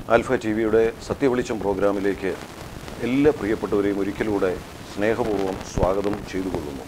Alpha ടിവിയുടെ സത്യവെളിച്ചം പ്രോഗ്രാമിലേക്ക് എല്ലാ പ്രിയപ്പെട്ടവരെയും ഒരിക്കലൂടെ സ്നേഹപൂർവ്വം സ്വാഗതം ചെയ്തുകൊള്ളുന്നു.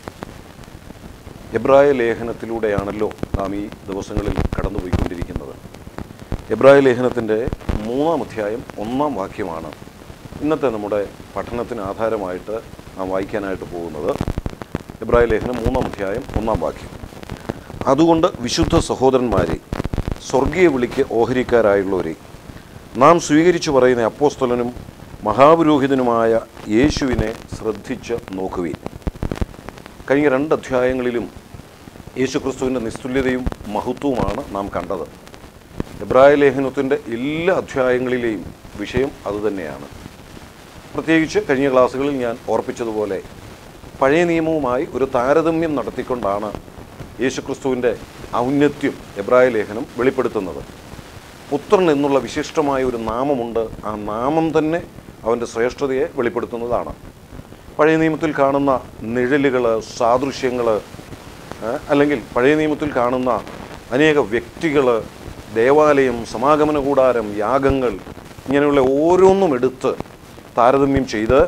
എബ്രായ ലേഖനത്തിലൂടെയാണല്ലോ നാം ഈ ദിവസങ്ങളിൽ കടന്നുപോയിക്കൊണ്ടിരിക്കുന്നത്. എബ്രായ ലേഖനത്തിൻ്റെ 3-ാം അധ്യായം 1-ാം വാക്യമാണ് ഇന്നത്തെ നമ്മുടെ പഠനത്തിന് ആധാരമായിട്ട് നാം വായിക്കാനായിട്ട് പോകുന്നത്. എബ്രായ ലേഖനം 3-ാം അധ്യായം 1-ാം വാക്യം. അതുകൊണ്ട് വിശുദ്ധ സഹോദരന്മാരെ, സ്വർഗീയ വിളിക്ക് ഓഹരിക്കാരായുള്ളവരെ, നാം സ്വീകരിച്ചു പറയുന്ന അപ്പോസ്തലനും മഹാപുരോഹിതനുമായ യേശുവിനെ ശ്രദ്ധിച്ച് നോക്കുവിൻ. കഴിഞ്ഞ 2 അധ്യായങ്ങളിലും യേശുക്രിസ്തുവിൻ്റെ നിസ്തുല്യതയും മഹത്വവുമാണ് നാം കണ്ടത്. എബ്രായ ലേഖനത്തിൻ്റെ എല്ലാ അധ്യായങ്ങളിലെയും വിഷയം അതുതന്നെയാണ്. പ്രത്യേകിച്ച് കഴിഞ്ഞ ക്ലാസ്സുകളിൽ ഞാൻ ഓർപ്പിച്ചതുപോലെ പഴയ നിയമവുമായി ഒരു താരതമ്യം നടത്തിക്കൊണ്ടാണ് യേശുക്രിസ്തുവിൻ്റെ ഔന്നത്യം എബ്രായ ലേഖനം വെളിപ്പെടുത്തുന്നത്. പുത്രൻ എന്നുള്ള വിശിഷ്ടമായ ഒരു നാമമുണ്ട്. ആ നാമം തന്നെ അവൻ്റെ ശ്രേഷ്ഠതയെ വെളിപ്പെടുത്തുന്നതാണ്. പഴയ നിയമത്തിൽ കാണുന്ന നിഴലുകൾ, സാദൃശ്യങ്ങൾ, അല്ലെങ്കിൽ പഴയ നിയമത്തിൽ കാണുന്ന അനേക വ്യക്തികൾ, ദേവാലയം, സമാഗമന കൂടാരം, യാഗങ്ങൾ, ഇങ്ങനെയുള്ള ഓരോന്നും എടുത്ത് താരതമ്യം ചെയ്ത്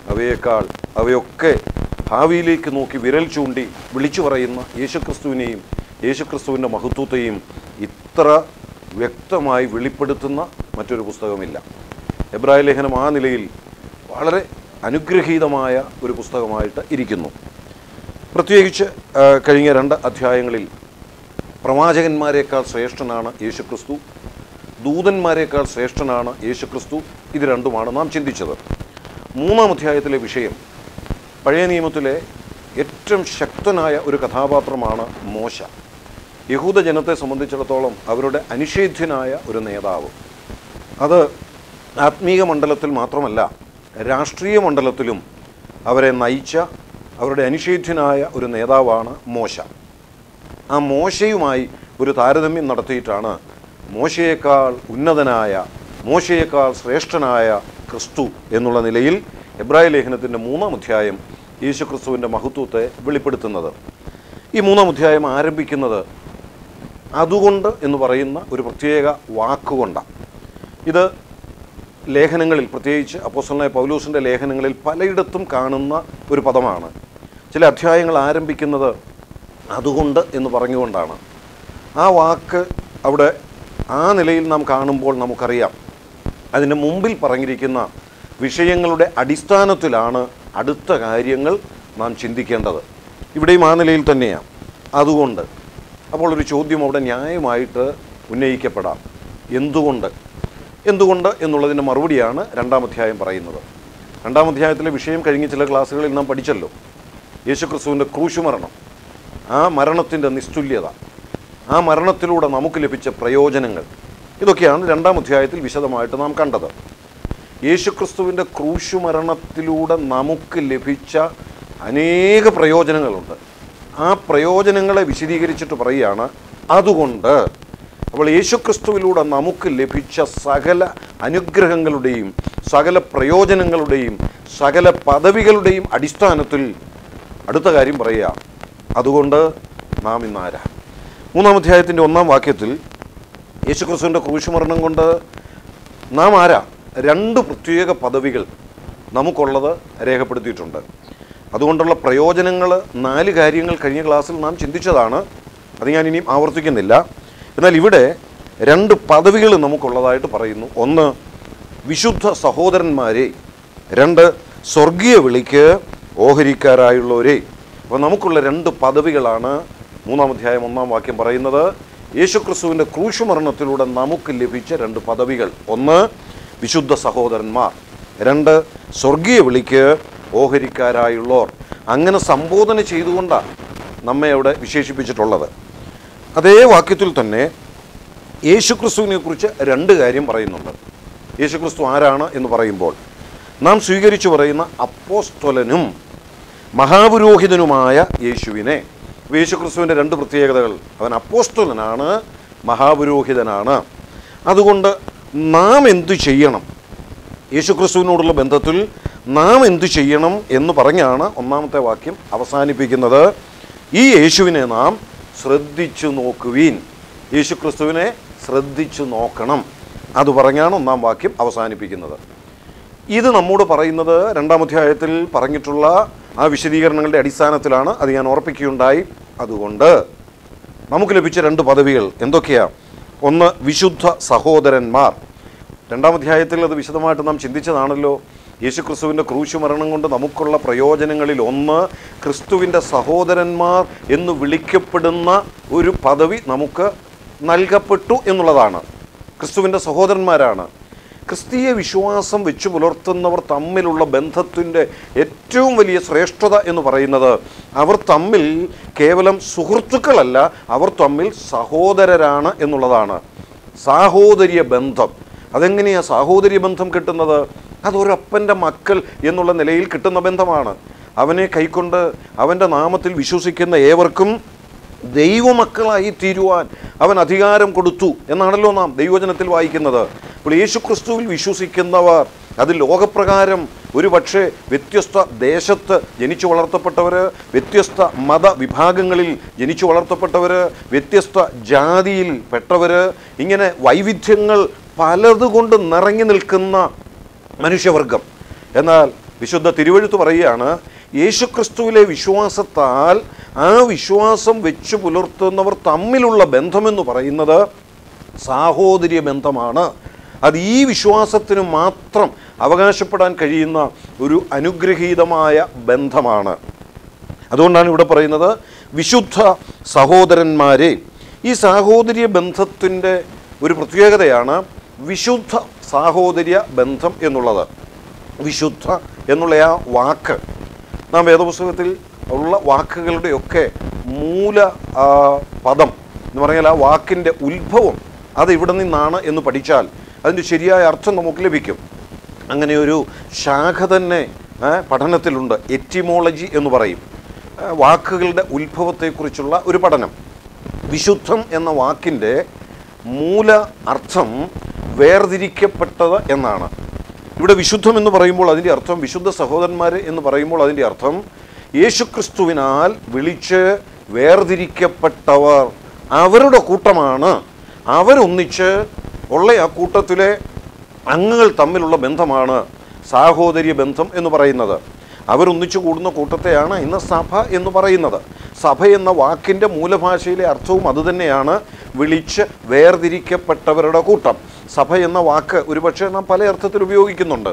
അവയൊക്കെ ഭാവിയിലേക്ക് നോക്കി വിരൽ ചൂണ്ടി വിളിച്ചു പറയുന്ന യേശുക്രിസ്തുവിനെയും യേശുക്രിസ്തുവിൻ്റെ മഹത്വത്തെയും ഇത്ര വ്യക്തമായി വെളിപ്പെടുത്തുന്ന മറ്റൊരു പുസ്തകമില്ല. എബ്രായ ലേഖനം ആ നിലയിൽ വളരെ അനുഗ്രഹീതമായ ഒരു പുസ്തകമായിട്ട് ഇരിക്കുന്നു. പ്രത്യേകിച്ച് കഴിഞ്ഞ 2 അധ്യായങ്ങളിൽ പ്രവാചകന്മാരെക്കാൾ ശ്രേഷ്ഠനാണ് യേശുക്രിസ്തു, ദൂതന്മാരെക്കാൾ ശ്രേഷ്ഠനാണ് യേശുക്രിസ്തു. ഇത് രണ്ടുമാണ് നാം ചിന്തിച്ചത്. 3-ാം അധ്യായത്തിലെ വിഷയം പഴയ നിയമത്തിലെ ഏറ്റവും ശക്തനായ ഒരു കഥാപാത്രമാണ് മോശ. യഹൂദ ജനത്തെ സംബന്ധിച്ചിടത്തോളം അവരുടെ അനിഷേധ്യനായ ഒരു നേതാവ്. അത് ആത്മീയ മണ്ഡലത്തിൽ മാത്രമല്ല, രാഷ്ട്രീയ മണ്ഡലത്തിലും അവരെ നയിച്ച അവരുടെ അനിഷേധ്യനായ ഒരു നേതാവാണ് മോശ. ആ മോശയുമായി ഒരു താരതമ്യം നടത്തിയിട്ടാണ് മോശയേക്കാൾ ഉന്നതനായ, മോശയേക്കാൾ ശ്രേഷ്ഠനായ ക്രിസ്തു എന്നുള്ള നിലയിൽ എബ്രായ ലേഖനത്തിൻ്റെ 3-ാം അധ്യായം യേശുക്രിസ്തുവിൻ്റെ മഹത്വത്തെ വെളിപ്പെടുത്തുന്നത്. ഈ 3-ാം അധ്യായം ആരംഭിക്കുന്നത് അതുകൊണ്ട് എന്ന് പറയുന്ന ഒരു പ്രത്യേക വാക്കുകൊണ്ടാണ്. ഇത് ലേഖനങ്ങളിൽ, പ്രത്യേകിച്ച് അപ്പോസ്തലനായ പൗലോസിൻ്റെ ലേഖനങ്ങളിൽ പലയിടത്തും കാണുന്ന ഒരു പദമാണ്. ചില അധ്യായങ്ങൾ ആരംഭിക്കുന്നത് അതുകൊണ്ട് എന്ന് പറഞ്ഞുകൊണ്ടാണ്. ആ വാക്ക് അവിടെ ആ നിലയിൽ നാം കാണുമ്പോൾ നമുക്കറിയാം അതിന് മുമ്പിൽ പറഞ്ഞിരിക്കുന്ന വിഷയങ്ങളുടെ അടിസ്ഥാനത്തിലാണ് അടുത്ത കാര്യങ്ങൾ നാം ചിന്തിക്കേണ്ടത്. ഇവിടെയും ആ നിലയിൽ തന്നെയാണ്. അതുകൊണ്ട് അപ്പോൾ ഒരു ചോദ്യം അവിടെ ന്യായമായിട്ട് ഉന്നയിക്കപ്പെടാം. എന്തുകൊണ്ട് എന്നുള്ളതിൻ്റെ മറുപടിയാണ് 2-ാം അധ്യായം പറയുന്നത്. 2-ാം അധ്യായത്തിലെ വിഷയം കഴിഞ്ഞ ചില ക്ലാസ്സുകളിൽ നാം പഠിച്ചല്ലോ. യേശുക്രിസ്തുവിൻ്റെ ക്രൂശുമരണം, ആ മരണത്തിൻ്റെ നിസ്തുല്യത, ആ മരണത്തിലൂടെ നമുക്ക് ലഭിച്ച പ്രയോജനങ്ങൾ, ഇതൊക്കെയാണ് 2-ാം അധ്യായത്തിൽ വിശദമായിട്ട് നാം കണ്ടത്. യേശുക്രിസ്തുവിൻ്റെ ക്രൂശുമരണത്തിലൂടെ നമുക്ക് ലഭിച്ച അനേക പ്രയോജനങ്ങളുണ്ട്. ആ പ്രയോജനങ്ങളെ വിശദീകരിച്ചിട്ട് പറയുകയാണ് അതുകൊണ്ട്. അപ്പോൾ യേശുക്രിസ്തുവിലൂടെ നമുക്ക് ലഭിച്ച സകല അനുഗ്രഹങ്ങളുടെയും സകല പ്രയോജനങ്ങളുടെയും സകല പദവികളുടെയും അടിസ്ഥാനത്തിൽ അടുത്ത കാര്യം പറയുക, അതുകൊണ്ട് നാം ഇന്നാരാ. 3-ാം അധ്യായത്തിൻ്റെ 1-ാം വാക്യത്തിൽ യേശുക്രിസ്തുവിൻ്റെ ക്രൂശുമരണം കൊണ്ട് നാം ആരാ? 2 പ്രത്യേക പദവികൾ നമുക്കുള്ളത് രേഖപ്പെടുത്തിയിട്ടുണ്ട്. അതുകൊണ്ടുള്ള പ്രയോജനങ്ങൾ 4 കാര്യങ്ങൾ കഴിഞ്ഞ ക്ലാസ്സിൽ നാം ചിന്തിച്ചതാണ്. അത് ഞാൻ ഇനിയും ആവർത്തിക്കുന്നില്ല. എന്നാൽ ഇവിടെ 2 പദവികൾ നമുക്കുള്ളതായിട്ട് പറയുന്നു. 1 വിശുദ്ധ സഹോദരന്മാരെ, 2 സ്വർഗീയ വിളിക്ക് ഓഹരിക്കാരായുള്ളവരെ. അപ്പോൾ നമുക്കുള്ള 2 പദവികളാണ് 3-ാം അധ്യായം 1-ാം വാക്യം പറയുന്നത്. യേശുക്രിസ്തുവിൻ്റെ ക്രൂശുമരണത്തിലൂടെ നമുക്ക് ലഭിച്ച 2 പദവികൾ. 1 വിശുദ്ധ സഹോദരന്മാർ, 2 സ്വർഗീയ വിളിക്ക് ഓഹരിക്കാരായുള്ളവർ. അങ്ങനെ സംബോധന ചെയ്തുകൊണ്ടാണ് നമ്മെ അവിടെ വിശേഷിപ്പിച്ചിട്ടുള്ളത്. അതേ വാക്യത്തിൽ തന്നെ യേശുക്രിസ്തുവിനെ കുറിച്ച് 2 കാര്യം പറയുന്നുണ്ട്. യേശുക്രിസ്തു ആരാണ് എന്ന് പറയുമ്പോൾ നാം സ്വീകരിച്ചു പറയുന്ന അപ്പോസ്തലനും മഹാപുരോഹിതനുമായ യേശുവിനെ. യേശുക്രിസ്തുവിൻ്റെ 2 പ്രത്യേകതകൾ, അവൻ അപ്പോസ്തലനാണ്, മഹാപുരോഹിതനാണ്. അതുകൊണ്ട് നാം എന്തു ചെയ്യണം, യേശുക്രിസ്തുവിനോടുള്ള ബന്ധത്തിൽ നാം എന്തു ചെയ്യണം എന്ന് പറഞ്ഞാണ് 1-ാമത്തെ വാക്യം അവസാനിപ്പിക്കുന്നത്. ഈ യേശുവിനെ നാം ശ്രദ്ധിച്ചു നോക്കുവീൻ. യേശുക്രിസ്തുവിനെ ശ്രദ്ധിച്ചു നോക്കണം. അത് പറഞ്ഞാണ് 1-ാം വാക്യം അവസാനിപ്പിക്കുന്നത്. ഇത് നമ്മോട് പറയുന്നത് 2-ാം അധ്യായത്തിൽ പറഞ്ഞിട്ടുള്ള ആ വിശദീകരണങ്ങളുടെ അടിസ്ഥാനത്തിലാണ്. അത് ഞാൻ ഓർപ്പിക്കുകയുണ്ടായി. അതുകൊണ്ട് നമുക്ക് ലഭിച്ച 2 പദവികൾ എന്തൊക്കെയാണ്? ഒന്ന്, വിശുദ്ധ സഹോദരന്മാർ. 2-ാം അധ്യായത്തിൽ അത് വിശദമായിട്ട് നാം ചിന്തിച്ചതാണല്ലോ. യേശുക്രിസ്തുവിൻ്റെ ക്രൂശ് മരണം കൊണ്ട് നമുക്കുള്ള പ്രയോജനങ്ങളിൽ ഒന്ന്, ക്രിസ്തുവിൻ്റെ സഹോദരന്മാർ എന്ന് വിളിക്കപ്പെടുന്ന ഒരു പദവി നമുക്ക് നൽകപ്പെട്ടു എന്നുള്ളതാണ്. ക്രിസ്തുവിൻ്റെ സഹോദരന്മാരാണ്. ക്രിസ്തീയ വിശ്വാസം വെച്ച് പുലർത്തുന്നവർ തമ്മിലുള്ള ബന്ധത്തിൻ്റെ ഏറ്റവും വലിയ ശ്രേഷ്ഠത എന്ന് പറയുന്നത് അവർ തമ്മിൽ കേവലം സുഹൃത്തുക്കളല്ല, അവർ തമ്മിൽ സഹോദരരാണ് എന്നുള്ളതാണ്. സാഹോദര്യ ബന്ധം. അതെങ്ങനെയാണ് സാഹോദര്യ ബന്ധം കിട്ടുന്നത്? അതൊരപ്പൻ്റെ മക്കൾ എന്നുള്ള നിലയിൽ കിട്ടുന്ന ബന്ധമാണ്. അവനെ കൈക്കൊണ്ട് അവൻ്റെ നാമത്തിൽ വിശ്വസിക്കുന്ന ഏവർക്കും ദൈവമക്കളായി തീരുവാൻ അവൻ അധികാരം കൊടുത്തു എന്നാണല്ലോ നാം ദൈവവചനത്തിൽ വായിക്കുന്നത്. അപ്പോൾ യേശുക്രിസ്തുവിൽ വിശ്വസിക്കുന്നവർ അത് ലോകപ്രകാരം ഒരു പക്ഷേ വ്യത്യസ്ത ദേശത്ത് ജനിച്ചു വളർത്തപ്പെട്ടവർ, വ്യത്യസ്ത മതവിഭാഗങ്ങളിൽ ജനിച്ചു വളർത്തപ്പെട്ടവർ, വ്യത്യസ്ത ജാതിയിൽ പെട്ടവർ, ഇങ്ങനെ വൈവിധ്യങ്ങൾ പലതുകൊണ്ട് നിറഞ്ഞു നിൽക്കുന്ന മനുഷ്യവർഗം. എന്നാൽ വിശുദ്ധ തിരുവെഴുത്ത് പറയുകയാണ്, യേശുക്രിസ്തുവിലെ വിശ്വാസത്താൽ ആ വിശ്വാസം വെച്ച് പുലർത്തുന്നവർ തമ്മിലുള്ള ബന്ധമെന്ന് പറയുന്നത് സാഹോദര്യ ബന്ധമാണ്. അത് ഈ വിശ്വാസത്തിന് മാത്രം അവകാശപ്പെടാൻ കഴിയുന്ന ഒരു അനുഗ്രഹീതമായ ബന്ധമാണ്. അതുകൊണ്ടാണ് ഇവിടെ പറയുന്നത് വിശുദ്ധ സഹോദരന്മാരെ. ഈ സാഹോദര്യ ബന്ധത്തിൻ്റെ ഒരു പ്രത്യേകതയാണ് വിശുദ്ധ സാഹോദര്യ ബന്ധം എന്നുള്ളത്. വിശുദ്ധ എന്നുള്ള ആ വാക്ക് നാം വേദപുസ്തകത്തിൽ ഉള്ള വാക്കുകളുടെയൊക്കെ മൂല പദം എന്ന് പറഞ്ഞാൽ ആ വാക്കിൻ്റെ ഉത്ഭവം അത് ഇവിടെ നിന്നാണ് എന്ന് പഠിച്ചാൽ അതിൻ്റെ ശരിയായ അർത്ഥം നമുക്ക് ലഭിക്കും. അങ്ങനെ ഒരു ശാഖ തന്നെ പഠനത്തിലുണ്ട്. എറ്റിമോളജി എന്ന് പറയും. വാക്കുകളുടെ ഉത്ഭവത്തെക്കുറിച്ചുള്ള ഒരു പഠനം. വിശുദ്ധം എന്ന വാക്കിൻ്റെ മൂല അർത്ഥം വേർതിരിക്കപ്പെട്ടത് എന്നാണ്. ഇവിടെ വിശുദ്ധം എന്ന് പറയുമ്പോൾ അതിൻ്റെ അർത്ഥം, വിശുദ്ധ സഹോദരന്മാർ എന്ന് പറയുമ്പോൾ അതിൻ്റെ അർത്ഥം യേശുക്രിസ്തുവിനാൽ വിളിച്ച് വേർതിരിക്കപ്പെട്ടവർ, അവരുടെ കൂട്ടമാണ്. അവരൊന്നിച്ച് ഉള്ള ആ കൂട്ടത്തിലെ അംഗങ്ങൾ തമ്മിലുള്ള ബന്ധമാണ് സാഹോദര്യ ബന്ധം എന്ന് പറയുന്നത്. അവരൊന്നിച്ചു കൂടുന്ന കൂട്ടത്തെയാണ് ഇന്ന് സഭ എന്ന് പറയുന്നത്. സഭ എന്ന വാക്കിൻ്റെ മൂലഭാഷയിലെ അർത്ഥവും അതുതന്നെയാണ്, വിളിച്ച് വേർതിരിക്കപ്പെട്ടവരുടെ കൂട്ടം. സഭ എന്ന വാക്ക് ഒരുപക്ഷെ നാം പല അർത്ഥത്തിൽ ഉപയോഗിക്കുന്നുണ്ട്.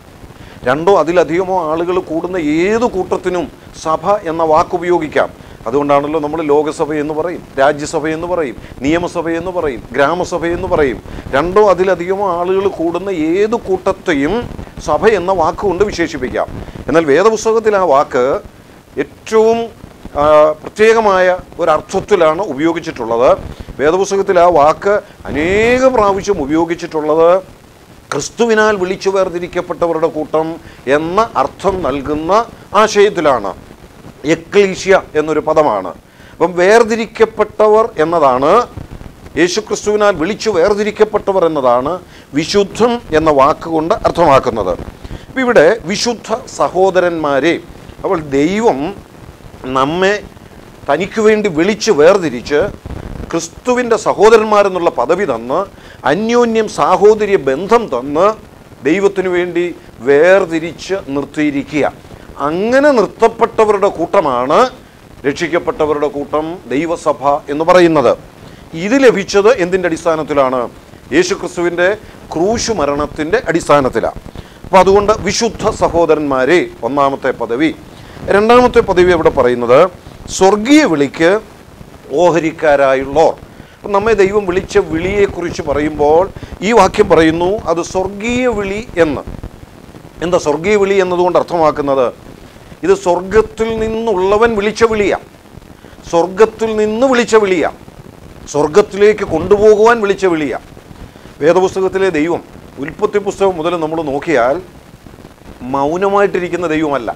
2 അതിലധികമോ ആളുകൾ കൂടുന്ന ഏത് കൂട്ടത്തിനും സഭ എന്ന വാക്ക് ഉപയോഗിക്കാം. അതുകൊണ്ടാണല്ലോ നമ്മൾ ലോകസഭ എന്ന് പറയും, രാജ്യസഭ എന്ന് പറയും, നിയമസഭ എന്ന് പറയും, ഗ്രാമസഭ എന്ന് പറയും. 2 അതിലധികമോ ആളുകൾ കൂടുന്ന ഏത് കൂട്ടത്തെയും സഭ എന്ന വാക്കുകൊണ്ട് വിശേഷിപ്പിക്കാം. എന്നാൽ വേദപുസ്തകത്തിൽ ആ വാക്ക് ഏറ്റവും പ്രത്യേകമായ ഒരർത്ഥത്തിലാണ് ഉപയോഗിച്ചിട്ടുള്ളത്. വേദപുസ്തകത്തിൽ ആ വാക്ക് അനേക പ്രാവശ്യം ഉപയോഗിച്ചിട്ടുള്ളത് ക്രിസ്തുവിനാൽ വിളിച്ചു വേർതിരിക്കപ്പെട്ടവരുടെ കൂട്ടം എന്ന അർത്ഥം നൽകുന്ന ആശയത്തിലാണ്. എക്ലീഷ്യ എന്നൊരു പദമാണ്. അപ്പം വേർതിരിക്കപ്പെട്ടവർ എന്നതാണ്, യേശുക്രിസ്തുവിനാൽ വിളിച്ചു വേർതിരിക്കപ്പെട്ടവർ എന്നതാണ് വിശുദ്ധം എന്ന വാക്കുകൊണ്ട് അർത്ഥമാക്കുന്നത്. അപ്പം ഇവിടെ വിശുദ്ധ സഹോദരന്മാരെ, അപ്പോൾ ദൈവം നമ്മെ തനിക്ക് വേണ്ടി വിളിച്ച് വേർതിരിച്ച് ക്രിസ്തുവിൻ്റെ സഹോദരന്മാരെന്നുള്ള പദവി തന്ന് അന്യോന്യം സാഹോദര്യ ബന്ധം തന്ന് ദൈവത്തിനു വേണ്ടി വേർതിരിച്ച് നിർത്തിയിരിക്കുക. അങ്ങനെ നിർത്തപ്പെട്ടവരുടെ കൂട്ടമാണ് രക്ഷിക്കപ്പെട്ടവരുടെ കൂട്ടം, ദൈവസഭ എന്ന് പറയുന്നത്. ഇത് ലഭിച്ചത് എന്തിൻ്റെ അടിസ്ഥാനത്തിലാണ്? യേശുക്രിസ്തുവിൻ്റെ ക്രൂശ് മരണത്തിൻ്റെ അടിസ്ഥാനത്തിലാണ്. അപ്പോൾ അതുകൊണ്ട് വിശുദ്ധ സഹോദരന്മാരെ ഒന്നാമത്തെ പദവി. രണ്ടാമത്തെ പദവി ഇവിടെ പറയുന്നത് സ്വർഗീയ വിളിക്ക് ഓഹരിക്കാരായുള്ളോർ. അപ്പം നമ്മെ ദൈവം വിളിച്ച വിളിയെക്കുറിച്ച് പറയുമ്പോൾ ഈ വാക്യം പറയുന്നു അത് സ്വർഗീയ വിളി എന്ന്. എന്താ സ്വർഗീയ വിളി എന്നതുകൊണ്ട് അർത്ഥമാക്കുന്നത്? ഇത് സ്വർഗത്തിൽ നിന്നുള്ളവൻ വിളിച്ച വിളിയാണ്, സ്വർഗത്തിൽ നിന്ന് വിളിച്ച വിളിയാണ്, സ്വർഗത്തിലേക്ക് കൊണ്ടുപോകുവാൻ വിളിച്ച വിളിയാണ്. വേദപുസ്തകത്തിലെ ദൈവം ഉൽപ്പത്തി പുസ്തകം മുതൽ നമ്മൾ നോക്കിയാൽ മൗനമായിട്ടിരിക്കുന്ന ദൈവമല്ല,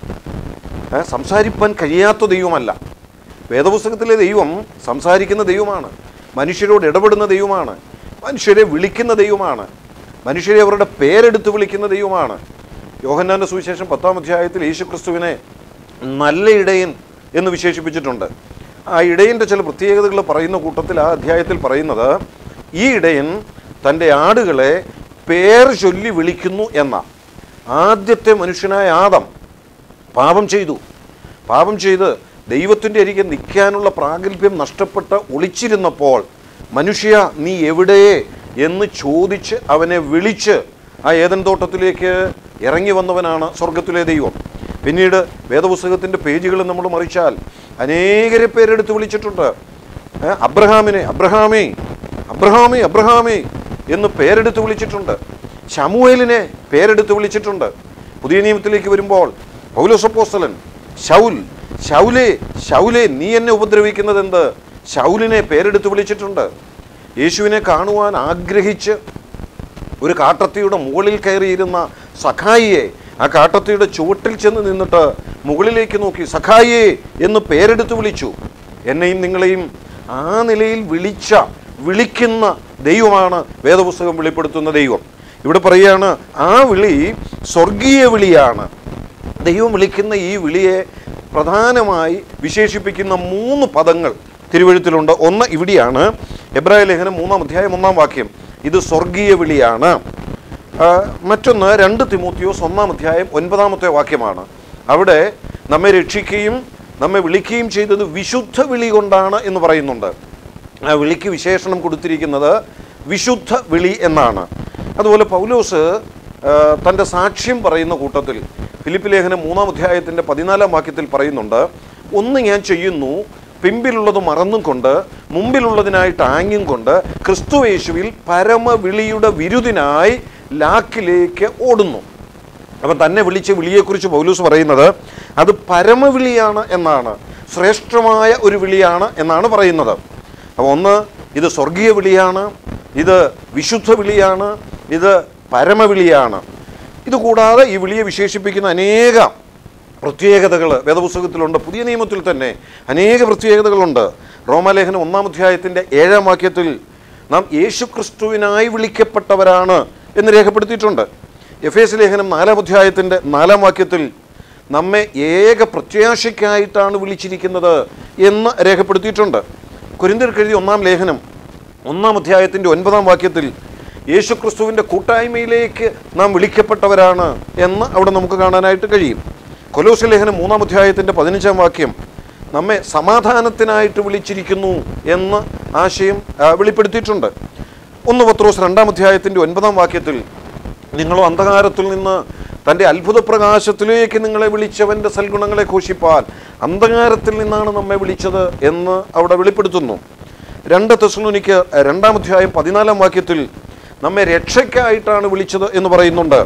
സംസാരിപ്പാൻ കഴിയാത്ത ദൈവമല്ല. വേദപുസ്തകത്തിലെ ദൈവം സംസാരിക്കുന്ന ദൈവമാണ്, മനുഷ്യരോട് ഇടപെടുന്ന ദൈവമാണ്, മനുഷ്യരെ വിളിക്കുന്ന ദൈവമാണ്, മനുഷ്യരെ അവരുടെ പേരെടുത്ത് വിളിക്കുന്ന ദൈവമാണ്. യോഹന്നാൻ്റെ സുവിശേഷം 10-ാം അധ്യായത്തിൽ യേശുക്രിസ്തുവിനെ നല്ല ഇടയൻ എന്ന് വിശേഷിപ്പിച്ചിട്ടുണ്ട്. ആ ഇടയൻ്റെ ചില പ്രത്യേകതകൾ പറയുന്ന കൂട്ടത്തിൽ ആ അധ്യായത്തിൽ പറയുന്നത്, ഈ ഇടയൻ തൻ്റെ ആടുകളെ പേർ ചൊല്ലി വിളിക്കുന്നു എന്ന. ആദ്യത്തെ മനുഷ്യനായ ആദം പാപം ചെയ്ത് ദൈവത്തിൻ്റെ അരികെ നിൽക്കാനുള്ള പ്രാഗൽഭ്യം നഷ്ടപ്പെട്ട് ഒളിച്ചിരുന്നപ്പോൾ, മനുഷ്യ നീ എവിടെ എന്ന് ചോദിച്ച് അവനെ വിളിച്ച് ആ ഏദൻ തോട്ടത്തിലേക്ക് ഇറങ്ങി വന്നവനാണ് സ്വർഗത്തിലെ ദൈവം. പിന്നീട് വേദപുസ്തകത്തിൻ്റെ പേജുകൾ നമ്മൾ മറിച്ചാൽ അനേകരെ പേരെടുത്ത് വിളിച്ചിട്ടുണ്ട്. അബ്രഹാമിനെ അബ്രഹാമേ അബ്രഹാമേ അബ്രഹാമേ എന്ന് പേരെടുത്ത് വിളിച്ചിട്ടുണ്ട്. ശമൂവേലിനെ പേരെടുത്ത് വിളിച്ചിട്ടുണ്ട്. പുതിയ നിയമത്തിലേക്ക് വരുമ്പോൾ പൗലോസ് അപ്പോസ്തലൻ ശൗൽ ശൗലേ ശൗലേ നീ എന്നെ ഉപദ്രവിക്കുന്നത് എന്ത്? ശൗലിനെ പേരെടുത്ത് വിളിച്ചിട്ടുണ്ട്. യേശുവിനെ കാണുവാൻ ആഗ്രഹിച്ച് ഒരു കാട്ടത്തിയുടെ മുകളിൽ കയറിയിരുന്ന സഖായിയെ ആ കാട്ടത്തിയുടെ ചുവട്ടിൽ ചെന്ന് നിന്നിട്ട് മുകളിലേക്ക് നോക്കി സഖായിയെ എന്ന് പേരെടുത്ത് വിളിച്ചു. എന്നെയും നിങ്ങളെയും ആ നിലയിൽ വിളിക്കുന്ന ദൈവമാണ് വേദപുസ്തകം വെളിപ്പെടുത്തുന്ന ദൈവം. ഇവിടെ പറയുകയാണ് ആ വിളി സ്വർഗീയ വിളിയാണ്. ദൈവം വിളിക്കുന്ന ഈ വിളിയെ പ്രധാനമായി വിശേഷിപ്പിക്കുന്ന 3 പദങ്ങൾ തിരുവെഴുത്തിലുണ്ട്. ഒന്ന് ഇവിടെയാണ്, എബ്രായ ലേഖനം 3-ാം അധ്യായം 1-ാം വാക്യം, ഇത് സ്വർഗീയ വിളിയാണ്. മറ്റൊന്ന് 2 തിമോത്തിയോസ് 1-ാം അധ്യായം 9-ാമത്തെ വാക്യമാണ്. അവിടെ നമ്മെ രക്ഷിക്കുകയും നമ്മെ വിളിക്കുകയും ചെയ്തത് വിശുദ്ധ വിളി കൊണ്ടാണ് എന്ന് പറയുന്നുണ്ട്. ആ വിളിക്ക് വിശേഷണം കൊടുത്തിരിക്കുന്നത് വിശുദ്ധ വിളി എന്നാണ്. അതുപോലെ പൗലോസ് തൻ്റെ സാക്ഷ്യം പറയുന്ന കൂട്ടത്തിൽ ഫിലിപ്പി ലേഖനം 3-ാം അധ്യായത്തിൻ്റെ 14-ാം വാക്യത്തിൽ പറയുന്നുണ്ട്, ഒന്ന് ഞാൻ ചെയ്യുന്നു, പിമ്പിലുള്ളത് മറന്നും കൊണ്ട് മുമ്പിലുള്ളതിനായിട്ട് ആംഗ്യം കൊണ്ട് ക്രിസ്തുയേശുവിൽ പരമവിളിയുടെ വിരുദിനായി ലാക്കിലേക്ക് ഓടുന്നു. അപ്പം തന്നെ വിളിച്ച വിളിയെക്കുറിച്ച് പൗലോസ് പറയുന്നത് അത് പരമവിളിയാണ് എന്നാണ്, ശ്രേഷ്ഠമായ ഒരു വിളിയാണ് എന്നാണ് പറയുന്നത്. അപ്പോൾ ഒന്ന്, ഇത് സ്വർഗീയ വിളിയാണ്, ഇത് വിശുദ്ധ വിളിയാണ്, ഇത് പരമവിളിയാണ്. ഇതുകൂടാതെ ഈ വിളിയെ വിശേഷിപ്പിക്കുന്ന അനേക പ്രത്യേകതകൾ വേദപുസ്തകത്തിലുണ്ട്. പുതിയ നിയമത്തിൽ തന്നെ അനേക പ്രത്യേകതകളുണ്ട്. റോമാലേഖനം 1-ാം അധ്യായത്തിൻ്റെ 7-ാം വാക്യത്തിൽ നാം യേശുക്രിസ്തുവിനായി വിളിക്കപ്പെട്ടവരാണ് എന്ന് രേഖപ്പെടുത്തിയിട്ടുണ്ട്. എഫേസ് ലേഖനം 4-ാം അധ്യായത്തിൻ്റെ 4-ാം വാക്യത്തിൽ നമ്മെ ഏക പ്രത്യാശയ്ക്കായിട്ടാണ് വിളിച്ചിരിക്കുന്നത് എന്ന് രേഖപ്പെടുത്തിയിട്ടുണ്ട്. കൊരിന്ത്യർക്ക് എഴുതിയ 1-ാം ലേഖനം 1-ാം അധ്യായത്തിൻ്റെ 9-ാം വാക്യത്തിൽ യേശുക്രിസ്തുവിൻ്റെ കൂട്ടായ്മയിലേക്ക് നാം വിളിക്കപ്പെട്ടവരാണ് എന്ന് അവിടെ നമുക്ക് കാണാനായിട്ട് കഴിയും. കൊലോസ്യ ലേഖനം 3-ാം അധ്യായത്തിൻ്റെ 15-ാം വാക്യം നമ്മെ സമാധാനത്തിനായിട്ട് വിളിച്ചിരിക്കുന്നു എന്ന് ആശയം വെളിപ്പെടുത്തിയിട്ടുണ്ട്. 1 പത്രോസ് 2-ാം അധ്യായത്തിൻ്റെ 9-ാം വാക്യത്തിൽ നിങ്ങളോ അന്ധകാരത്തിൽ നിന്ന് തൻ്റെ അത്ഭുത പ്രകാശത്തിലേക്ക് നിങ്ങളെ വിളിച്ചവൻ്റെ സൽഗുണങ്ങളെ ഘോഷിപ്പാൻ അന്ധകാരത്തിൽ നിന്നാണ് നമ്മെ വിളിച്ചത് എന്ന് അവിടെ വെളിപ്പെടുത്തുന്നു. 2 തെസ്സലോനിക്യർ 2-ാം അധ്യായം 14-ാം വാക്യത്തിൽ നമ്മെ രക്ഷയ്ക്കായിട്ടാണ് വിളിച്ചത് എന്ന് പറയുന്നുണ്ട്.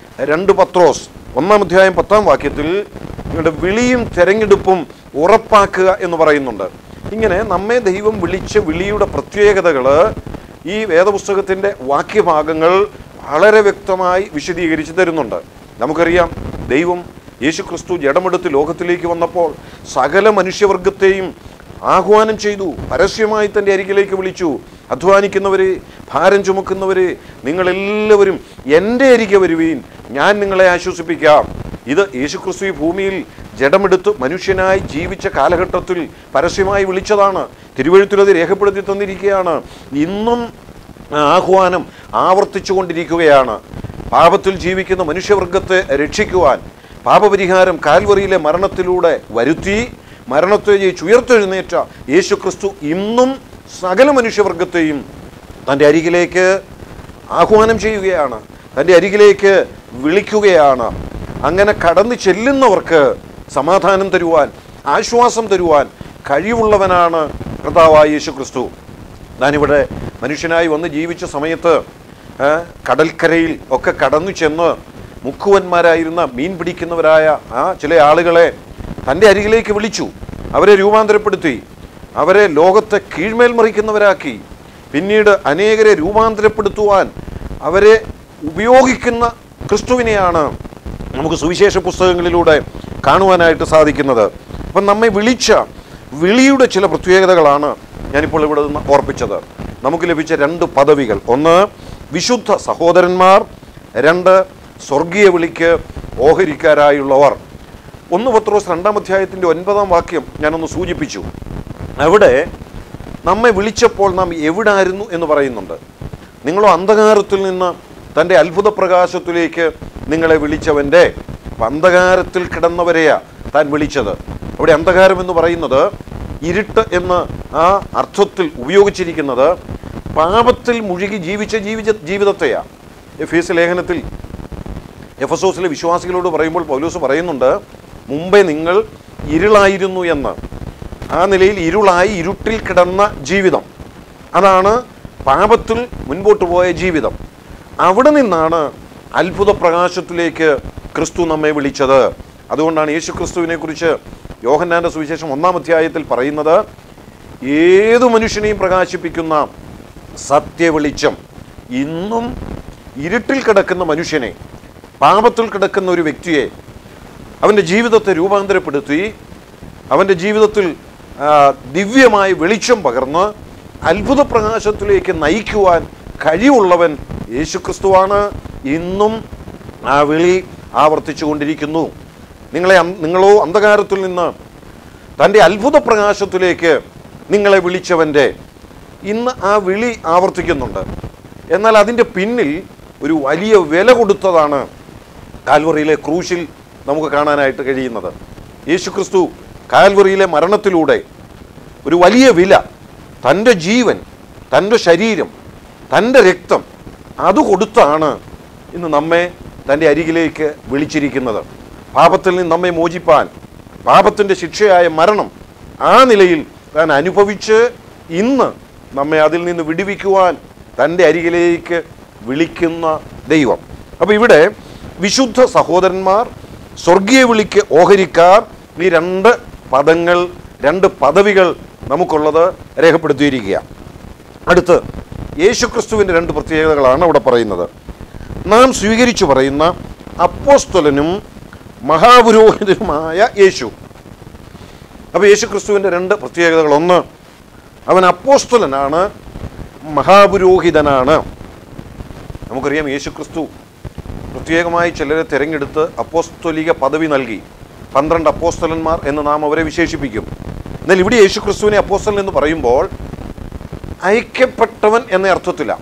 2 പത്രോസ് 1-ാം അധ്യായം 10-ാം വാക്യത്തിൽ നിങ്ങളുടെ വിളിയും തെരഞ്ഞെടുപ്പും ഉറപ്പാക്കുക എന്ന് പറയുന്നുണ്ട്. ഇങ്ങനെ നമ്മെ ദൈവം വിളിച്ച വിളിയുടെ പ്രത്യേകതകൾ ഈ വേദപുസ്തകത്തിൻ്റെ വാക്യഭാഗങ്ങൾ വളരെ വ്യക്തമായി വിശദീകരിച്ച് തരുന്നുണ്ട്. നമുക്കറിയാം, ദൈവം യേശുക്രിസ്തു ജഡമെടുത്ത് ലോകത്തിലേക്ക് വന്നപ്പോൾ സകല മനുഷ്യവർഗത്തെയും ആഹ്വാനം ചെയ്തു, പരസ്യമായി തൻ്റെ അരികിലേക്ക് വിളിച്ചു. അധ്വാനിക്കുന്നവരെ, ഭാരം ചുമക്കുന്നവരെ, നിങ്ങളെല്ലാവരും എൻ്റെ അരികെ വരുവീൻ, ഞാൻ നിങ്ങളെ ആശ്വസിപ്പിക്കാം. ഇത് യേശുക്രിസ്തു ഈ ഭൂമിയിൽ ജഡമെടുത്ത് മനുഷ്യനായി ജീവിച്ച കാലഘട്ടത്തിൽ പരസ്യമായി വിളിച്ചതാണ്. തിരുവെഴുത്തിലത് രേഖപ്പെടുത്തി തന്നിരിക്കുകയാണ്. ഇന്നും ആഹ്വാനം ആവർത്തിച്ചു കൊണ്ടിരിക്കുകയാണ്. പാപത്തിൽ ജീവിക്കുന്ന മനുഷ്യവർഗത്തെ രക്ഷിക്കുവാൻ പാപപരിഹാരം കാൽവറിയിലെ മരണത്തിലൂടെ വരുത്തി മരണത്തെ ഉയർത്തെഴുന്നേറ്റ യേശുക്രിസ്തു ഇന്നും സകല മനുഷ്യവർഗത്തെയും തൻ്റെ അരികിലേക്ക് ആഹ്വാനം ചെയ്യുകയാണ്, തൻ്റെ അരികിലേക്ക് വിളിക്കുകയാണ്. അങ്ങനെ കടന്നു ചെല്ലുന്നവർക്ക് സമാധാനം തരുവാൻ, ആശ്വാസം തരുവാൻ കഴിവുള്ളവനാണ് കർത്താവായ യേശുക്രിസ്തു. ഞാനിവിടെ മനുഷ്യനായി വന്ന് ജീവിച്ച സമയത്ത് കടൽക്കരയിൽ ഒക്കെ കടന്നു ചെന്ന് മുക്കുവന്മാരായിരുന്ന മീൻ പിടിക്കുന്നവരായ ചില ആളുകളെ തൻ്റെ അരികിലേക്ക് വിളിച്ചു. അവരെ രൂപാന്തരപ്പെടുത്തി, അവരെ ലോകത്തെ കീഴ്മേൽ മറിക്കുന്നവരാക്കി. പിന്നീട് അനേകരെ രൂപാന്തരപ്പെടുത്തുവാൻ അവരെ ഉപയോഗിക്കുന്ന ക്രിസ്തുവിനെയാണ് നമുക്ക് സുവിശേഷ പുസ്തകങ്ങളിലൂടെ കാണുവാനായിട്ട് സാധിക്കുന്നത്. അപ്പം നമ്മെ വിളിച്ച വിളിയുടെ ചില പ്രത്യേകതകളാണ് ഞാനിപ്പോൾ ഇവിടെ നിന്ന് ഓർപ്പിച്ചത്. നമുക്ക് ലഭിച്ച 2 പദവികൾ, ഒന്ന് വിശുദ്ധ സഹോദരന്മാർ, 2 സ്വർഗീയ വിളിക്ക് ഓഹരിക്കാരായുള്ളവർ. 1 പത്രോസ് 2-ാം അധ്യായത്തിൻ്റെ 9-ാം വാക്യം ഞാനൊന്ന് സൂചിപ്പിച്ചു. അവിടെ നമ്മെ വിളിച്ചപ്പോൾ നാം എവിടായിരുന്നു എന്ന് പറയുന്നുണ്ട്. നിങ്ങളോ അന്ധകാരത്തിൽ നിന്ന് തൻ്റെ അത്ഭുത പ്രകാശത്തിലേക്ക് നിങ്ങളെ വിളിച്ചവൻ്റെ. അന്ധകാരത്തിൽ കിടന്നവരെയാ താൻ വിളിച്ചത്. അവിടെ അന്ധകാരം എന്ന് പറയുന്നത് ഇരുട്ട് എന്ന് ആ അർത്ഥത്തിൽ ഉപയോഗിച്ചിരിക്കുന്നത് പാപത്തിൽ മുഴുകി ജീവിച്ച ജീവിതത്തെയാണ്. എഫേസ്യ ലേഖനത്തിൽ എഫെസോസിലെ വിശ്വാസികളോട് പറയുമ്പോൾ പൗലോസ് പറയുന്നുണ്ട്, മുമ്പേ നിങ്ങൾ ഇരുളായിരുന്നു എന്ന്. ആ നിലയിൽ ഇരുളായി ഇരുട്ടിൽ കിടന്ന ജീവിതം, അതാണ് പാപത്തിൽ മുൻപോട്ട് പോയ ജീവിതം. അവിടെ നിന്നാണ് അത്ഭുത പ്രകാശത്തിലേക്ക് ക്രിസ്തു നമ്മെ വിളിച്ചത്. അതുകൊണ്ടാണ് യേശു ക്രിസ്തുവിനെ കുറിച്ച് യോഹന്നാന്റെ സുവിശേഷം 1-ാം അധ്യായത്തിൽ പറയുന്നത്, ഏതു മനുഷ്യനെയും പ്രകാശിപ്പിക്കുന്ന സത്യവെളിച്ചം. ഇന്നും ഇരുട്ടിൽ കിടക്കുന്ന മനുഷ്യനെ, പാപത്തിൽ കിടക്കുന്ന ഒരു വ്യക്തിയെ, അവൻ്റെ ജീവിതത്തെ രൂപാന്തരപ്പെടുത്തി അവൻ്റെ ജീവിതത്തിൽ ദിവ്യമായ വെളിച്ചം പകർന്ന് അത്ഭുത പ്രകാശത്തിലേക്ക് നയിക്കുവാൻ കഴിവുള്ളവൻ യേശുക്രിസ്തുവാണ്. ഇന്നും ആ വിളി ആവർത്തിച്ചു കൊണ്ടിരിക്കുന്നു. നിങ്ങളോ അന്ധകാരത്തിൽ നിന്ന് തൻ്റെ അത്ഭുത പ്രകാശത്തിലേക്ക് നിങ്ങളെ വിളിച്ചവൻ്റെ. ഇന്ന് ആ വിളി ആവർത്തിക്കുന്നുണ്ട്. എന്നാൽ അതിൻ്റെ പിന്നിൽ ഒരു വലിയ വില കൊടുത്തതാണ് കാൽവറിയിലെ ക്രൂശിൽ നമുക്ക് കാണാനായിട്ട് കഴിയുന്നത്. യേശുക്രിസ്തു കാൽവറിയിലെ മരണത്തിലൂടെ ഒരു വലിയ വില, തൻ്റെ ജീവൻ, തൻ്റെ ശരീരം, തൻ്റെ രക്തം അത് കൊടുത്താണ് ഇന്ന് നമ്മെ തൻ്റെ അരികിലേക്ക് വിളിച്ചിരിക്കുന്നത്. പാപത്തിൽ നിന്ന് നമ്മെ മോചിപ്പാൻ, പാപത്തിൻ്റെ ശിക്ഷയായ മരണം ആ നിലയിൽ താൻ അനുഭവിച്ച് ഇന്ന് നമ്മെ അതിൽ നിന്ന് വിടുവിക്കുവാൻ തൻ്റെ അരികിലേക്ക് വിളിക്കുന്ന ദൈവം. അപ്പോൾ ഇവിടെ വിശുദ്ധ സഹോദരന്മാർ, സ്വർഗീയ വിളിക്ക് ഓഹരിക്കാർ, ഈ രണ്ട് പദങ്ങൾ, രണ്ട് പദവികൾ നമുക്കുള്ളത് രേഖപ്പെടുത്തിയിരിക്കുക. അടുത്ത് യേശുക്രിസ്തുവിൻ്റെ രണ്ട് പ്രത്യേകതകളാണ് അവിടെ പറയുന്നത്. നാം സ്വീകരിച്ചു പറയുന്ന അപ്പോസ്തലനും മഹാപുരോഹിതനുമായ യേശു. അപ്പോൾ യേശുക്രിസ്തുവിൻ്റെ രണ്ട് പ്രത്യേകതകൾ: ഒന്ന്, അവൻ അപ്പോസ്തലനാണ്, മഹാപുരോഹിതനാണ്. നമുക്കറിയാം, യേശുക്രിസ്തു പ്രത്യേകമായി ചിലരെ തിരഞ്ഞെടുത്ത് അപ്പോസ്തലിക പദവി നൽകി. 12 അപ്പോസ്തലന്മാർ എന്ന് നാം അവരെ വിശേഷിപ്പിക്കും. എന്നാൽ ഇവിടെ യേശുക്രിസ്തുവിനെ അപ്പോസ്തലൻ എന്ന് പറയുമ്പോൾ അയക്കപ്പെട്ടവൻ എന്ന അർത്ഥത്തിലാണ്.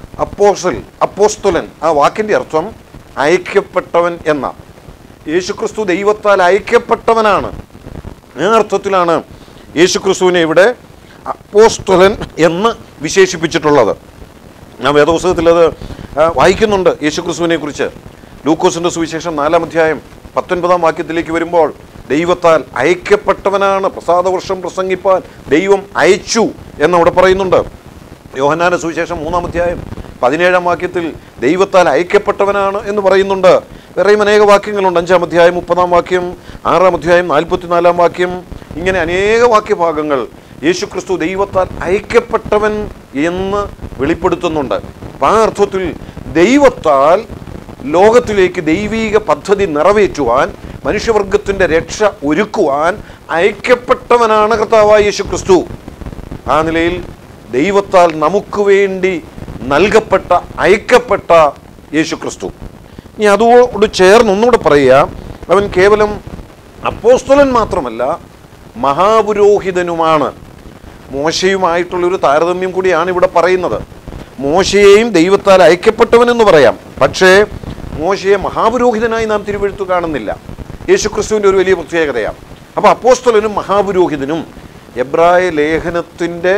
അപ്പോസ്തലൻ ആ വാക്കിൻ്റെ അർത്ഥം അയക്കപ്പെട്ടവൻ എന്ന. യേശുക്രിസ്തു ദൈവത്താൽ അയക്കപ്പെട്ടവനാണ്. ആ അർത്ഥത്തിലാണ് യേശുക്രിസ്തുവിനെ ഇവിടെ അപ്പോസ്തലൻ എന്ന് വിശേഷിപ്പിച്ചിട്ടുള്ളത്. ഞാൻ വേദപുസ്തകത്തിൽ അത് വായിക്കുന്നുണ്ട് യേശുക്രിസ്തുവിനെ കുറിച്ച്. ലൂക്കോസിൻ്റെ സുവിശേഷം 4-ാം അധ്യായം 19-ാം വാക്യത്തിലേക്ക് വരുമ്പോൾ ദൈവത്താൽ അയക്കപ്പെട്ടവനാണ്, പ്രസാദവർഷം പ്രസംഗിപ്പാൻ ദൈവം അയച്ചു എന്നവിടെ പറയുന്നുണ്ട്. യോഹന്നാന്റെ സുവിശേഷം 3-ാം അധ്യായം 17-ാം വാക്യത്തിൽ ദൈവത്താൽ അയക്കപ്പെട്ടവനാണ് എന്ന് പറയുന്നുണ്ട്. വേറെയും അനേക വാക്യങ്ങളുണ്ട്. 5-ാം അധ്യായം 30-ാം വാക്യം, 6-ാം അധ്യായം 44-ാം വാക്യം, ഇങ്ങനെ അനേക വാക്യഭാഗങ്ങൾ യേശുക്രിസ്തു ദൈവത്താൽ അയക്കപ്പെട്ടവൻ എന്ന് വെളിപ്പെടുത്തുന്നുണ്ട്. അപ്പം ആ അർത്ഥത്തിൽ ദൈവത്താൽ ലോകത്തിലേക്ക് ദൈവീക പദ്ധതി നിറവേറ്റുവാൻ, മനുഷ്യവർഗത്തിൻ്റെ രക്ഷ ഒരുക്കുവാൻ അയക്കപ്പെട്ടവനാണ് കർത്താവായ യേശുക്രിസ്തു. ആ നിലയിൽ ദൈവത്താൽ നമുക്ക് വേണ്ടി നൽകപ്പെട്ട, അയക്കപ്പെട്ട യേശുക്രിസ്തു. ഇനി അതോട് ചേർന്ന് ഒന്നുകൂടെ പറയുക, അവൻ കേവലം അപ്പോസ്തലൻ മാത്രമല്ല, മഹാപുരോഹിതനുമാണ്. മോശയുമായിട്ടുള്ളൊരു താരതമ്യം കൂടിയാണ് ഇവിടെ പറയുന്നത്. മോശയെയും ദൈവത്താൽ അയക്കപ്പെട്ടവനെന്ന് പറയാം, പക്ഷേ മോശയെ മഹാപുരോഹിതനായി നാം തിരുവെഴുത്തു കാണുന്നില്ല. യേശുക്രിസ്തുവിൻ്റെ ഒരു വലിയ പ്രത്യേകതയാണ്. അപ്പോൾ അപ്പോസ്തലനും മഹാപുരോഹിതനും എബ്രായ ലേഖനത്തിൻ്റെ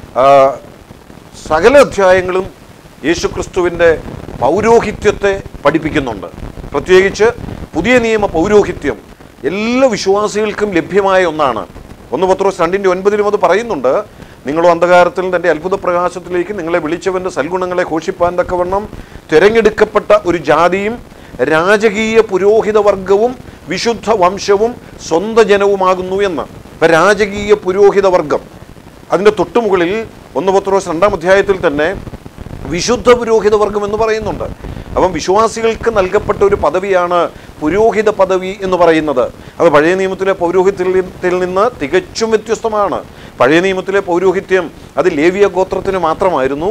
സകല അധ്യായങ്ങളും യേശുക്രിസ്തുവിൻ്റെ പൗരോഹിത്യത്തെ പഠിപ്പിക്കുന്നുണ്ട്. പ്രത്യേകിച്ച് പുതിയ നിയമ പൗരോഹിത്യം എല്ലാ വിശ്വാസികൾക്കും ലഭ്യമായ ഒന്നാണ്. 1 പത്രോസ് 2:9 അത് പറയുന്നുണ്ട്, നിങ്ങളോ അന്ധകാരത്തിൽ തൻ്റെ അത്ഭുത പ്രകാശത്തിലേക്ക് നിങ്ങളെ വിളിച്ചവൻ്റെ സൽഗുണങ്ങളെ ഘോഷിപ്പാൻ തക്കവണ്ണം തിരഞ്ഞെടുക്കപ്പെട്ട ഒരു ജാതിയും രാജകീയ പുരോഹിത വർഗവും വിശുദ്ധ വംശവും സ്വന്തം ജനവുമാകുന്നു എന്ന്. ഇപ്പം രാജകീയ പുരോഹിത വർഗം, അതിൻ്റെ തൊട്ടുമുകളിൽ 1 പത്രോസ് 2-ാം അധ്യായത്തിൽ തന്നെ വിശുദ്ധ പുരോഹിത വർഗം എന്ന് പറയുന്നുണ്ട്. അപ്പം വിശ്വാസികൾക്ക് നൽകപ്പെട്ട ഒരു പദവിയാണ് പുരോഹിത പദവി എന്ന് പറയുന്നത്. അത് പഴയ നിയമത്തിലെ പൗരോഹിത്യത്തിൽ നിന്ന് തികച്ചും വ്യത്യസ്തമാണ്. പഴയ നിയമത്തിലെ പൗരോഹിത്യം അത് ലേവിയ ഗോത്രത്തിന് മാത്രമായിരുന്നു.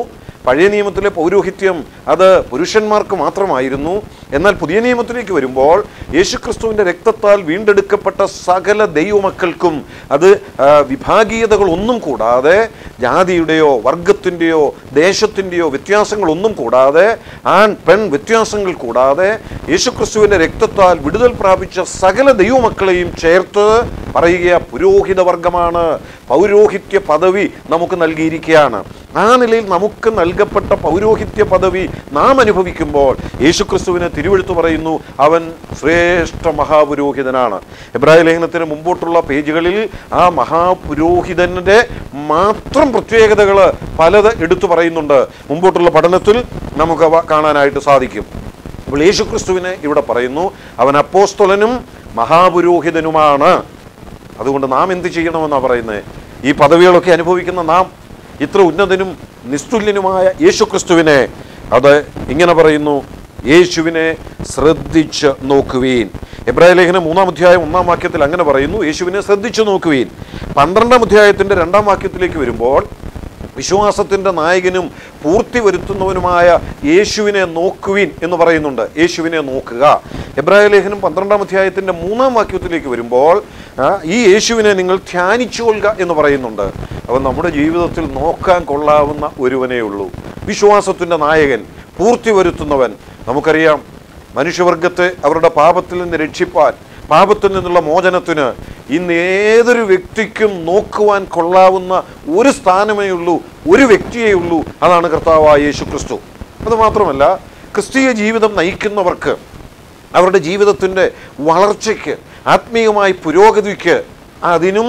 പഴയ നിയമത്തിലെ പൗരോഹിത്യം അത് പുരുഷന്മാർക്ക് മാത്രമായിരുന്നു. എന്നാൽ പുതിയ നിയമത്തിലേക്ക് വരുമ്പോൾ യേശുക്രിസ്തുവിൻ്റെ രക്തത്താൽ വീണ്ടെടുക്കപ്പെട്ട സകല ദൈവമക്കൾക്കും അത് വിഭാഗീയതകളൊന്നും കൂടാതെ, ജാതിയുടെയോ വർഗത്തിൻ്റെയോ ദേശത്തിൻ്റെയോ വ്യത്യാസങ്ങളൊന്നും കൂടാതെ, ആൺ പെൺ വ്യത്യാസങ്ങൾ കൂടാതെ യേശുക്രിസ്തുവിൻ്റെ രക്തത്താൽ വിടുതൽ പ്രാപിച്ച സകല ദൈവമക്കളെയും ചേർത്ത് പറയുക പുരോഹിത വർഗമാണ്. പൗരോഹിത്യ പദവി നമുക്ക് നൽകിയിരിക്കുകയാണ്. ആ നിലയിൽ നമുക്ക് നൽകപ്പെട്ട പൗരോഹിത്യ പദവി നാം അനുഭവിക്കുമ്പോൾ യേശുക്രിസ്തുവിനെ തിരുവെഴുത്ത് പറയുന്നു, അവൻ ശ്രേഷ്ഠ മഹാപുരോഹിതനാണ്. എബ്രായ ലേഖനത്തിന് മുമ്പോട്ടുള്ള പേജുകളിൽ ആ മഹാപുരോഹിതന്റെ മാത്രം പ്രത്യേകതകൾ പലത് എടുത്തു പറയുന്നുണ്ട്. മുമ്പോട്ടുള്ള പഠനത്തിൽ നമുക്ക് കാണാനായിട്ട് സാധിക്കും. അപ്പോൾ യേശുക്രിസ്തുവിനെ ഇവിടെ പറയുന്നു, അവൻ അപ്പോസ്തലനും മഹാപുരോഹിതനുമാണ്. അതുകൊണ്ട് നാം എന്ത് ചെയ്യണമെന്നാണ് പറയുന്നത്? ഈ പദവികളൊക്കെ അനുഭവിക്കുന്ന നാം ഇത്ര ഉന്നതനും നിസ്തുല്യനുമായ യേശുക്രിസ്തുവിനെ അത് ഇങ്ങനെ പറയുന്നു, യേശുവിനെ ശ്രദ്ധിച്ച് നോക്കുവീൻ. എബ്രായ ലേഖനം 3-ാം അധ്യായം 1-ാം വാക്യത്തിൽ അങ്ങനെ പറയുന്നു, യേശുവിനെ ശ്രദ്ധിച്ചു നോക്കുവീൻ. 12-ാം അധ്യായത്തിൻ്റെ 2-ാം വാക്യത്തിലേക്ക് വരുമ്പോൾ വിശ്വാസത്തിൻ്റെ നായകനും പൂർത്തി വരുത്തുന്നവനുമായ യേശുവിനെ നോക്കുവിൻ എന്ന് പറയുന്നുണ്ട്. യേശുവിനെ നോക്കുക. എബ്രായ ലേഖനം 12-ാം അധ്യായത്തിൻ്റെ 3-ാം വാക്യത്തിലേക്ക് വരുമ്പോൾ ഈ യേശുവിനെ നിങ്ങൾ ധ്യാനിച്ചുകൊള്ളുക എന്ന് പറയുന്നുണ്ട്. അവൻ നമ്മുടെ ജീവിതത്തിൽ നോക്കാൻ കൊള്ളാവുന്ന ഒരുവനേ ഉള്ളൂ. വിശ്വാസത്തിൻ്റെ നായകൻ, പൂർത്തി വരുത്തുന്നവൻ. നമുക്കറിയാം, മനുഷ്യവർഗത്തെ അവരുടെ പാപത്തിൽ നിന്ന് രക്ഷിപ്പാൻ, പാപത്തിൽ നിന്നുള്ള മോചനത്തിന് ഇന്ന് ഏതൊരു വ്യക്തിക്കും നോക്കുവാൻ കൊള്ളാവുന്ന ഒരു സ്ഥാനമേ ഉള്ളൂ, ഒരു വ്യക്തിയേ ഉള്ളൂ. അതാണ് കർത്താവായ യേശുക്രിസ്തു. അതുമാത്രമല്ല, ക്രിസ്തീയ ജീവിതം നയിക്കുന്നവർക്ക് അവരുടെ ജീവിതത്തിൻ്റെ വളർച്ചയ്ക്ക്, ആത്മീയമായി പുരോഗതിക്ക്, അതിനും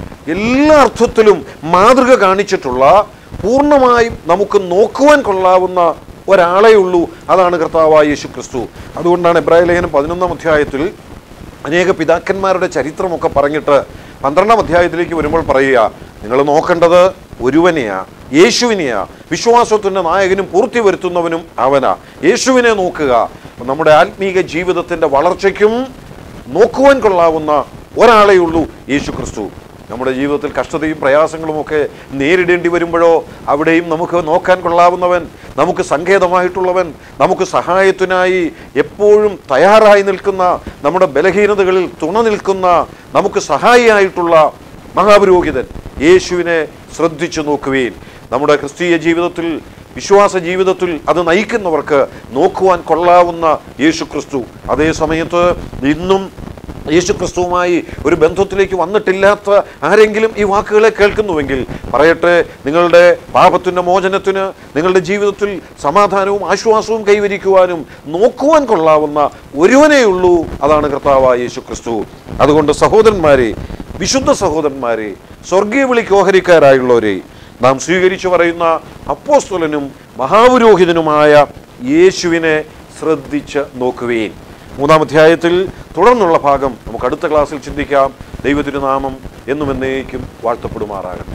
എല്ലാ അർത്ഥത്തിലും മാതൃക കാണിച്ചിട്ടുള്ള, പൂർണ്ണമായും നമുക്ക് നോക്കുവാൻ കൊള്ളാവുന്ന ഒരാളേ ഉള്ളൂ. അതാണ് കർത്താവായ യേശുക്രിസ്തു. അതുകൊണ്ടാണ് എബ്രായ ലേഖനം 11-ാം അധ്യായത്തിൽ അനേക പിതാക്കന്മാരുടെ ചരിത്രമൊക്കെ പറഞ്ഞിട്ട് 12-ാം അധ്യായത്തിലേക്ക് വരുമ്പോൾ പറയുക, നിങ്ങൾ നോക്കേണ്ടത് ഒരുവനെയാ, യേശുവിനെയാ. വിശ്വാസത്തിൻ്റെ നായകനും പൂർത്തി വരുത്തുന്നവനും അവനാ. യേശുവിനെ നോക്കുക. നമ്മുടെ ആത്മീക ജീവിതത്തിൻ്റെ വളർച്ചയ്ക്കും നോക്കുവാൻ കൊള്ളാവുന്ന ഒരാളേ ഉള്ളൂ, യേശുക്രിസ്തു. നമ്മുടെ ജീവിതത്തിൽ കഷ്ടതയും പ്രയാസങ്ങളുമൊക്കെ നേരിടേണ്ടി വരുമ്പോഴോ അവിടെയും നമുക്ക് നോക്കാൻ കൊള്ളാവുന്നവൻ, നമുക്ക് സങ്കേതമായിട്ടുള്ളവൻ, നമുക്ക് സഹായത്തിനായി എപ്പോഴും തയ്യാറായി നിൽക്കുന്ന, നമ്മുടെ ബലഹീനതകളിൽ തുണ നിൽക്കുന്ന, നമുക്ക് സഹായിയായിട്ടുള്ള മഹാപുരോഹിതൻ യേശുവിനെ ശ്രദ്ധിച്ചു നോക്കുവേൻ. നമ്മുടെ ക്രിസ്തീയ ജീവിതത്തിൽ, വിശ്വാസ ജീവിതത്തിൽ അത് നയിക്കുന്നവർക്ക് നോക്കുവാൻ കൊള്ളാവുന്ന യേശുക്രിസ്തു. അതേ സമയത്ത് ഇന്നും യേശുക്രിസ്തുവുമായി ഒരു ബന്ധത്തിലേക്ക് വന്നിട്ടില്ലാത്ത ആരെങ്കിലും ഈ വാക്കുകളെ കേൾക്കുന്നുവെങ്കിൽ പറയട്ടെ, നിങ്ങളുടെ പാപത്തിൻ്റെ മോചനത്തിന്, നിങ്ങളുടെ ജീവിതത്തിൽ സമാധാനവും ആശ്വാസവും കൈവരിക്കുവാനും നോക്കുവാൻ കൊള്ളാവുന്ന ഒരുവനേ ഉള്ളൂ. അതാണ് കർത്താവായ യേശുക്രിസ്തു. അതുകൊണ്ട് സഹോദരന്മാരെ, വിശുദ്ധ സഹോദരന്മാരെ, സ്വർഗീയ വിളിക്ക് ഓഹരിക്കാരായുള്ളവരെ, നാം സ്വീകരിച്ചു പറയുന്ന അപ്പോസ്തലനും മഹാപുരോഹിതനുമായ യേശുവിനെ ശ്രദ്ധിച്ച് നോക്കുവേൻ. 3-ാം അധ്യായത്തിൽ തുടർന്നുള്ള ഭാഗം നമുക്ക് അടുത്ത ക്ലാസ്സിൽ ചിന്തിക്കാം. ദൈവത്തിൻ്റെ നാമം എന്നും എന്നേക്കും വാഴ്ത്തപ്പെടുമാറാകട്ടെ.